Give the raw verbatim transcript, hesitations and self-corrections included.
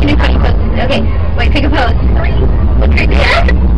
can do funny poses. Okay, wait, pick a pose. Three. Look right there.